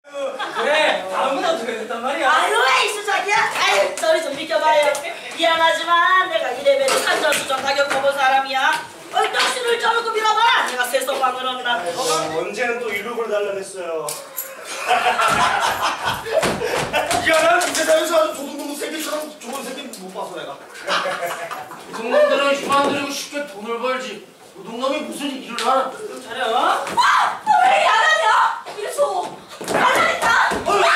그래, 다음은 어떻게 됐단 말이야? 아유, 에이스 자기야. 아유, 저리 좀 비켜봐요. 미안하지만 내가 이래봬도 산전수전 다겪어본 사람이야. 당신을 저러고 밀어봐. 내가 세서방을 얻나. 언제는 또 이륙을 달라냈어요. 야, 나는 이 세상에서 아주 도둑놈 새끼처럼 좋은 새끼 못 봐서 내가. 도둑놈들은 힘안 들이고 쉽게 돈을 벌지. 도둑놈이 무슨 일을 하나? 잘해. 와! 너 왜 안 하냐? 이래서 안 하니까.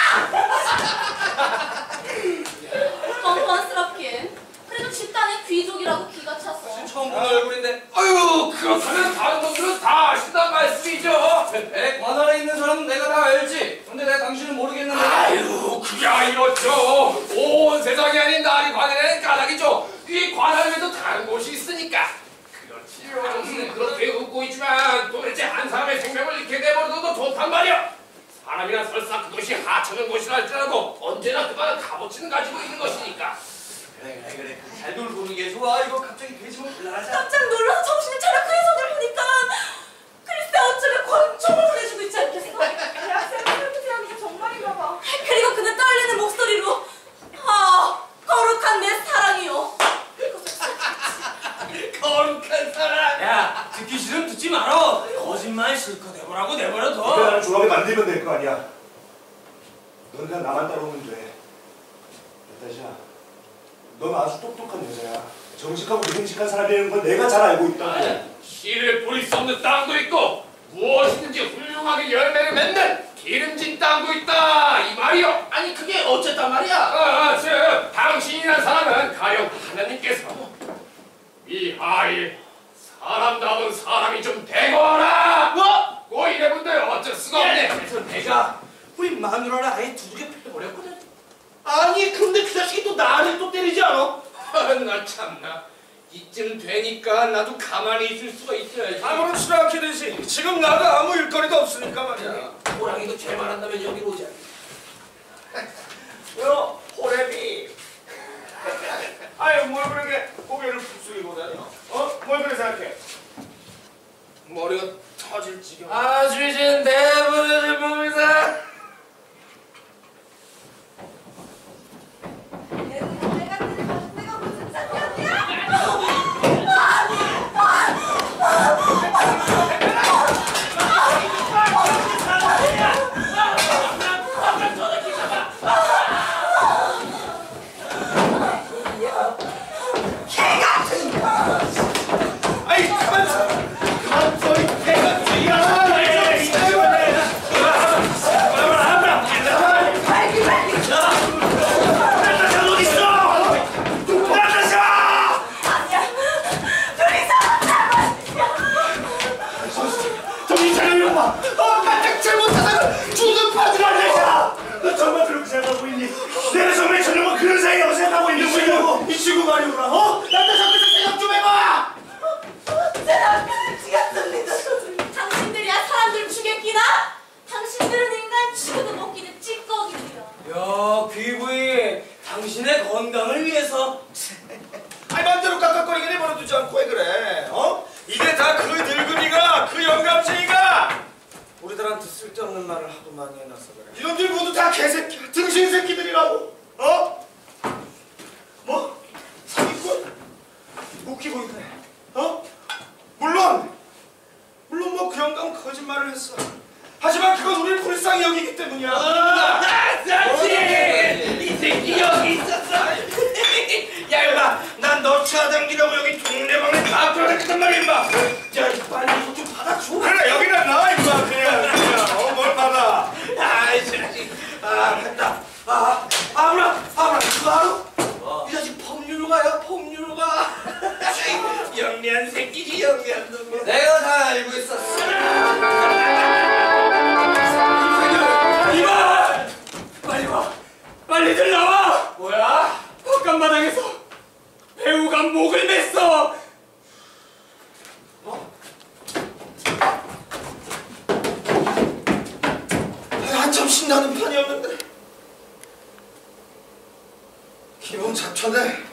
뻔뻔스럽긴. 그래도 집단의 귀족이라고 기가 찼어. 처음 보는 얼굴인데. 아유, 그렇다면 다른 놈들은 다 아신단 말씀이죠. 관할에 있는 사람은 내가 다 알지. 근데 내가 당신은 모르겠는데. 아유, 그야 이렇죠. 온 세상이 아닌 나리 관할에는 까닭이죠. 이 관할에도 다른 곳이 있으니까. 그렇지요. 그렇게 웃고 있지만 도대체 한 사람의 생명을 잃게 내버려둬도 좋단 말이야. 사람이란 설사 그것이 하찮은 곳이라 할지라도 언제나 그만한 값어치는 가지고 있는 것이니까. 그래. 잘 놀고는 게 좋아. 이거 갑자기 돼지면 곤란하잖아. 깜짝 놀라서 정신을 차려 그 해석을 보니까 글쎄 어쩌면 권총을 보내주고 있지 않겠어? 대학생을 그렇게 하는 게 정말인가 봐. 그리고 그는 떨리는 목소리로 거룩한 내 사랑이요. 거룩한 사랑. 야, 듣기 싫으면 듣지 말어. 거짓말 실컷 해보라고 내버려둬. 그래, 나를 좋아하게 만들면 될 거 아니야. 넌 그냥 나만 따라오면 돼. 나타샤, 넌 아주 똑똑한 여자야. 정직하고 믿음직한 사람이라는 걸 내가 잘 알고 있다고. 씨를 뿌릴 수 없는 땅도 있고 무엇이든지 훌륭하게 열매를 맺는 기름진 땅도 있다 이 말이요. 아니 그게 어쨌단 말이야? 즉 당신이란 사람은 가령 하나님께서 미하일 사람다운 사람이 좀 되거라. 뭐? 뭐 이래본데 어쩔 수가 없네. 그래서 내가 우리 마누라를 아예 두둑에 패버렸거든. 아니 근데 그 자식이 또 나를 또 때리지 않아? 나 참나 이쯤 되니까 나도 가만히 있을 수가 있어야지. 아무렇지도 않게 되지. 지금 나도 아무 일거리도 없으니까 말이야. 호랑이도 죄 말한다면 여기로 오지 않니? 요, 호래비. 아유, 뭘 그렇게 고개를 푹숙이고 다녀? 뭘 그래 생각해? 머리가 터질 지경. 아주 이제 내버려질 봅니다. 내가 무슨 상관이야? 아이, 그만 소리 개같지야. 깜짝 잘못하다가 죽은 파지를 내자. 너 정말 그렇게 생각하고 있니? 내가 정말 저녁은 그런 사이라고 생각하고 있는 거냐고? 이 친구 말이구나. 나한테 자꾸 생각 좀 해봐. 제가 미치겠습니다. 당신들이야 사람들 죽였기나? 당신들은 인간 죽여도 먹기는 찌꺼기들이야. 야, 귀부인, 당신의 건강을 위해서. 아이, 맘대로 깎아거리게 내버려두지 않고 왜 그래? 이게 다 그 늙은이가, 그 영감쟁이가 우리들한테 쓸데없는 말을 하도 많이 해놔서 그래. 이놈들 모두 다 개새끼야. 등신 새끼들이라고. 뭐? 사기꾼? 웃기고 있네. 물론 뭐 그 영감은 거짓말을 했어. 하지만 그건 우리를 불쌍히 여기기 때문이야. 이 새끼 여기 있었어. 야, 임마, 난 너 찾아다니려고 여기 동네방네 다 돌아다녔단 말이야, 임마. 야, 빨리 이거 좀 받아줘. 그래, 여기는 나, 임마, 그냥. 뭘 받아. 아이 자식. 했다. 아무나 그거 알아? 이 자식 법률가야, 법률가. 영리한 새끼지, 영리한 놈. 내가 다 알고 있었어. 이봐! 빨리 와! 빨리들 나와! 뭐야? 헛간마당에서 배우가 목을 맸어! 한참 신나는 편이었는데 기분 잡쳤네.